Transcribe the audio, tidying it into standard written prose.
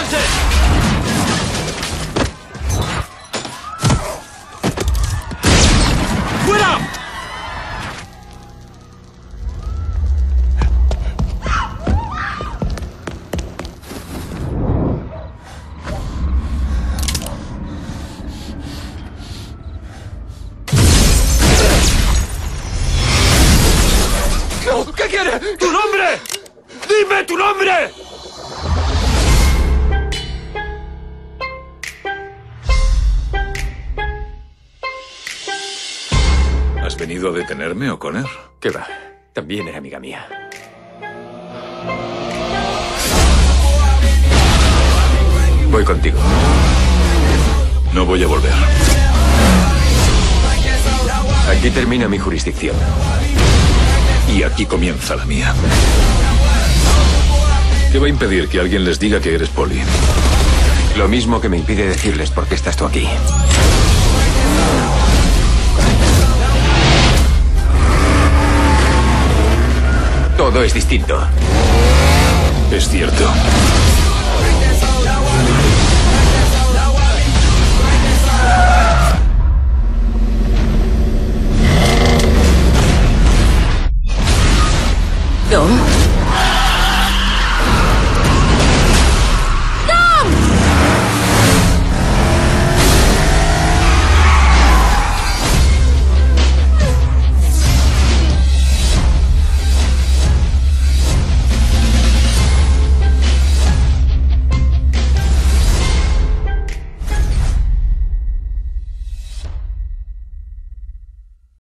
¡Váyanse! ¡Fuera! ¿Qué quiere? ¡Tu nombre! ¡Dime tu nombre! ¿Has venido a detenerme, O'Connor? ¿Qué va? También era amiga mía. Voy contigo. No voy a volver. Aquí termina mi jurisdicción. Y aquí comienza la mía. ¿Qué va a impedir que alguien les diga que eres Polly? Lo mismo que me impide decirles por qué estás tú aquí. Todo es distinto. Es cierto.